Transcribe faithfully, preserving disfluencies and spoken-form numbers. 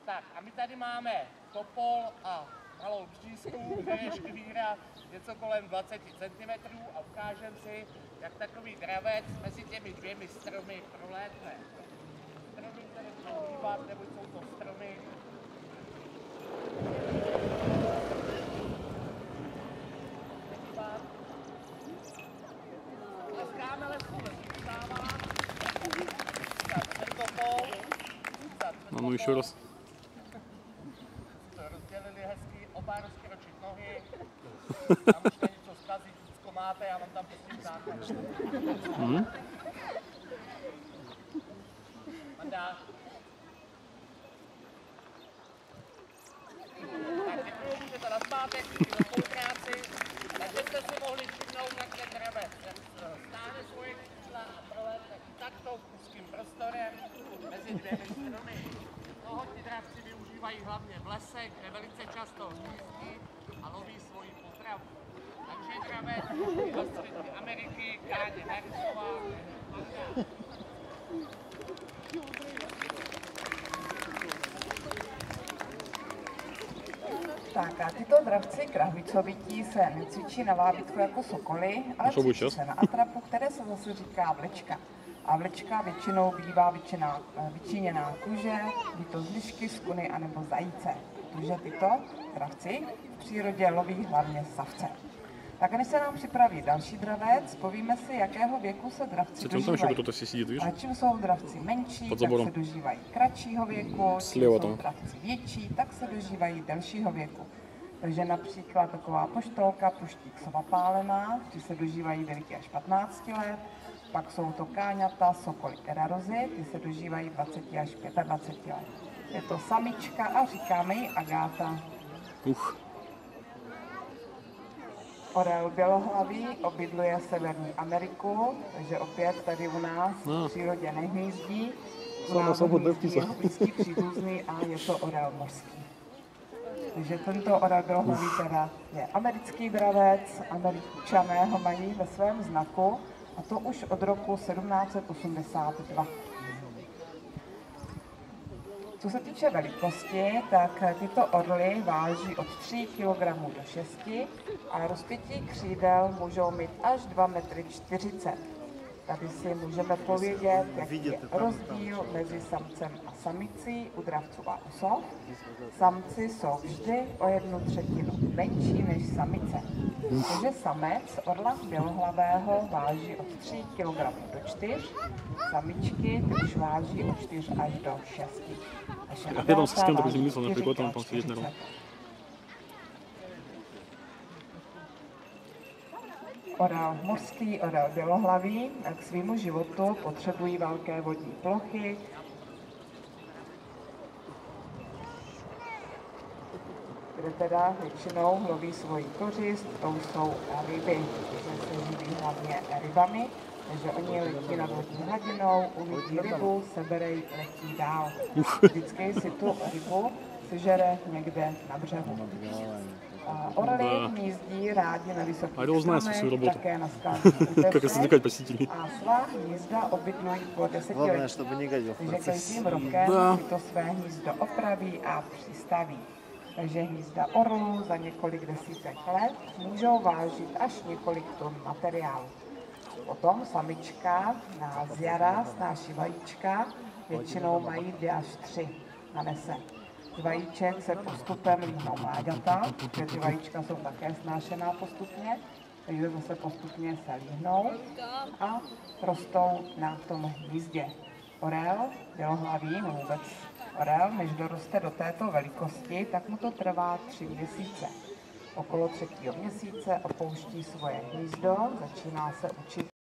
Tak a my tady máme topol a malou břízku, kde je škvíra něco kolem dvacet centimetrů a ukážem si, jak takový dravec mezi těmi dvěmi stromy prolétne. Stromy, které budou hýbat, nebo jsou to stromy. Leskáme lesu, les vstává. Ten topol. No, ještě raz. Rozdělili hezky, oba rozkročit nohy. Tam už něco zkazit, vždycko máte, já vám tam pustím základ. Mm. Mandá. Tak teď můžete nazpátek, na spolupráci. Takže jste si mohli všimnout, jak ten dravec stáhne svoje křídla a prolétne takto úzkým prostorem mezi dvěmi stromy. Toho ti dravci využívají hlavně v lese, kde velice často hnízdí a loví svoji potravu. Takže dravec do Střední Ameriky, Káně Harrisová. Tak a tyto dravci krahvicovití se necvičí na vábitku jako sokoly, ale cvičí se na atrapu, které se zase říká vlečka. A vlečka většinou bývá vyčiněná, vyčiněná kůže, buď to z lišky, z kuny anebo zajíce, protože tyto dravci v přírodě loví hlavně savce. Tak než se nám připraví další dravec, povíme si, jakého věku se dravci dožívají. A čím jsou dravci menší, tak se dožívají kratšího věku, čím jsou dravci větší, tak se dožívají delšího věku. Takže například taková poštolka, puštík sovapálená, ty se dožívají veliký až patnáct let, pak jsou to káňata, sokoly erarozy, ty se dožívají dvacet až dvacet pět let. Je to samička a říkáme ji Agáta. Uch. Orel bělohlavý obydluje Severní Ameriku, takže opět tady u nás v přírodě nehnízdí. U nás hnízdí jeho blízký příbuzný a je to orel mořský. Takže tento orel bělohlavý teda je americký dravec, Američané ho mají ve svém znaku a to už od roku sedmnáct set osmdesát dva. Co se týče velikosti, tak tyto orly váží od tří kilogramů do šesti a rozpětí křídel můžou mít až dva metry čtyřicet. Tady si můžeme povědět, jaký je rozdíl mezi samcem a samicí u dravců a u sov. Samci jsou vždy o jednu třetinu menší než samice. Takže samec orla bělohlavého váží od tří kilogramů do čtyř, samičky už váží od čtyř až do šesti. A já tam se s tím tak zmínil, například tam pan sedět nervou. Orel mořský, orel bělohlavý k svému životu potřebují velké vodní plochy, kde teda většinou loví svoji kořist, to jsou ryby, protože se živí hlavně rybami, takže oni letí nad vodní hladinou, uvidí rybu, sebere ji, letí dál. Vždycky si tu rybu sežere někde na břehu. A orly hnízdí rádi na vysokých stromech, také na skalních útesech a svá hnízda obydlují po desetiletí. Takže každým rokem si to své hnízdo opraví a přistaví. Takže hnízda orlů za několik desítek let můžou vážit až několik tun materiálu. Potom samička na zjara snáší vajíčka, většinou mají dvě až tři na nese. Z vajíček se postupem líhnou mláďata, protože ty vajíčka jsou také snášená postupně, takže zase postupně se líhnou a rostou na tom hnízdě. Orel, bělohlavý, nebo vůbec orel, než doroste do této velikosti, tak mu to trvá tři měsíce. Okolo třetího měsíce opouští svoje hnízdo, začíná se učit